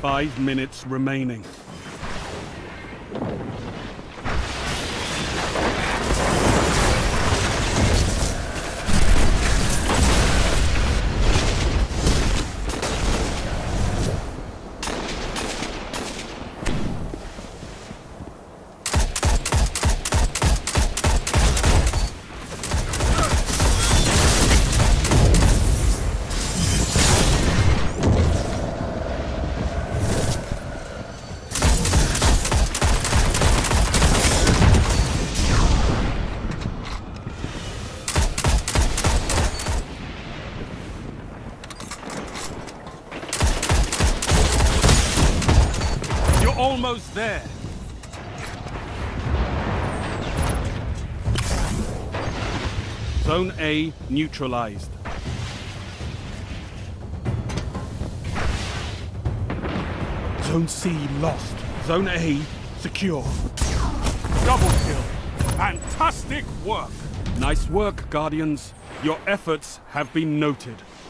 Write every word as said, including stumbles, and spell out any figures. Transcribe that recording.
Five minutes remaining. Almost there. Zone A neutralized. Zone C lost. Zone A secure. Double kill. Fantastic work. Nice work, Guardians. Your efforts have been noted.